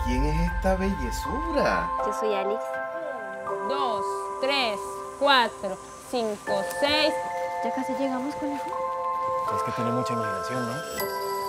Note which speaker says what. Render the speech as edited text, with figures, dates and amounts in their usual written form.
Speaker 1: ¿quién es esta bellezura?
Speaker 2: Yo soy Alex.
Speaker 3: 2, 3, 4, 5, 6.
Speaker 2: Ya casi llegamos, conejo.
Speaker 4: Es que tiene mucha imaginación, ¿no?